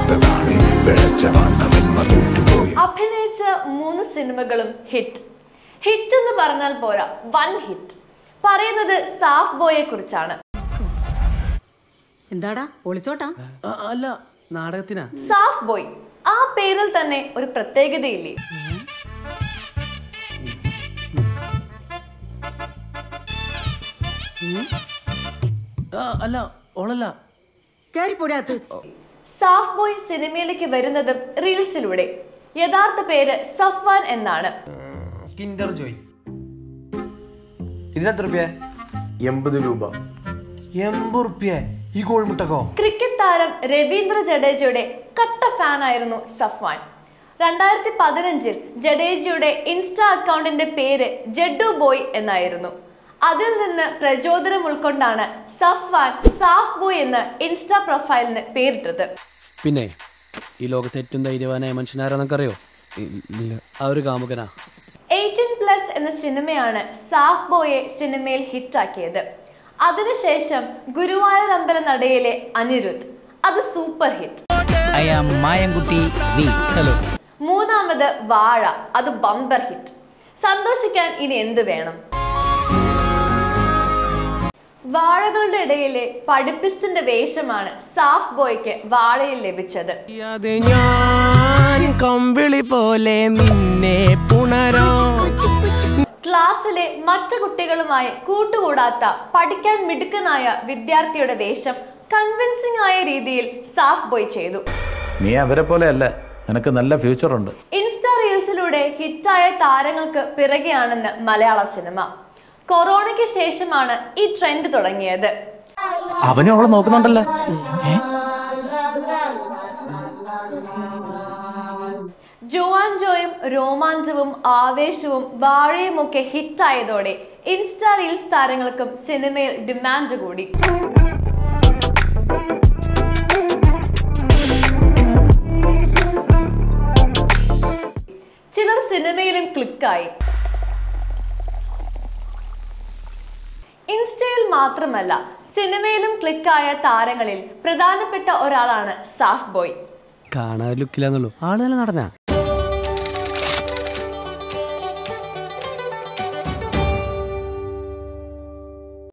അഭിനയിച്ച 3 സിനിമകളും hit. Hit എന്ന് പറഞ്ഞാൽ പോരാ, വൺ ഹിറ്റ്. പറയുന്നത് സാഫ് ബോയെ കുറിച്ചാണ്. എന്താടാ ഒളിച്ചോട്ടാ? അല്ല, നാടകത്തിനാ. സാഫ് ബോയ്, ആ പേരിൽ തന്നെ ഒരു പ്രത്യേകതയില്ലേ? അല്ല, ഓളല്ല. സാഫ് ബോയ് സിനിമയിലേക്ക് വരുന്നതും റീൽസിലൂടെ. യഥാർത്ഥ പേര് സഫ്വാൻ എന്നാണ്. കിൻഡർ ജോയ്. ഇതിനെത്ര രൂപ? 80 രൂപ. 80 രൂപ ഈ കോഴിമുട്ടക്കോ? ക്രിക്കറ്റ് താരം രവീന്ദ്ര ജഡേജയുടെ കട്ട ഫാൻ ആയിരുന്നു സഫ്വാൻ. 2015-ൽ ജഡേജയുടെ ഇൻസ്റ്റാ അക്കൗണ്ടിന്റെ പേര് ജഡ്ഡു ബോയ് എന്നായിരുന്നു. അതിൽ നിന്ന് പ്രചോദനം ഉൾക്കൊണ്ടാണ് സഫ്വാൻ സാഫ് ബോയ് എന്ന് ഇൻസ്റ്റാ പ്രൊഫൈലിന് പേരിട്ടത്. പിന്നെ ഈ ലോകത്തെ ഏറ്റവും ധൈര്യവാനായ മനുഷ്യനാരാന്നറിയോ? ആ ഒരു കാമുകനാ. 18+ എന്ന സിനിമയാണ് സാഫ് ബോയെ സിനിമയിൽ ഹിറ്റാക്കിയത്. അതിനുശേഷം ഗുരുവായൂർ അമ്പല നടയിലെ അനിരുദ്ധ്, അത് സൂപ്പർ ഹിറ്റ്. മൂന്നാമത് വാഴ, അത് ബമ്പർ ഹിറ്റ്. സന്തോഷിക്കാൻ ഇനി എന്ത് വേണം? വാഴകളുടെ ഇടയിലെ പഠിപ്പിസ്റ്റിന്റെ വേഷമാണ് സാഫ് ബോയ്ക്ക് വാഴയിൽ ലഭിച്ചത്. ക്ലാസ്സിലെ മറ്റു കുട്ടികളുമായി കൂട്ടുകൂടാത്ത പഠിക്കാൻ മിടുക്കനായ വിദ്യാർത്ഥിയുടെ വേഷം കൺവിൻസിംഗ് ആയ രീതിയിൽ സാഫ് ബോയ് ചെയ്തു. നീ അവരെ പോലെയല്ല, നിനക്ക് നല്ല ഫ്യൂച്ചർ ഉണ്ട്. ഇൻസ്റ്റാ റീൽസിലൂടെ ഹിറ്റായ താരങ്ങൾക്ക് പിറകെയാണെന്ന് മലയാള സിനിമ. കൊറോണയ്ക്ക് ശേഷമാണ് ഈ ട്രെൻഡ് തുടങ്ങിയത്. അവനെ അവളെ നോക്കുന്നുണ്ടല്ലോ. ജോവാൻ ജോയും രോമാഞ്ചവും ആവേശവും വാഴയും ഒക്കെ ഹിറ്റായതോടെ ഇൻസ്റ്റാ റീൽസ് താരങ്ങൾക്കും സിനിമയിൽ ഡിമാൻഡ് കൂടി. ചിലർ സിനിമയിലും ക്ലിക്കായി. ഇൻസ്റ്റയിൽ മാത്രമല്ല, സിനിമയിലും ക്ലിക്കായ താരങ്ങളിൽ പ്രധാനപ്പെട്ട ഒരാളാണ് സാഫ് ബോയ്. കാണാൻ ലുക്കില്ലാന്നുള്ളൂ, ആളുകൾ നടനാ.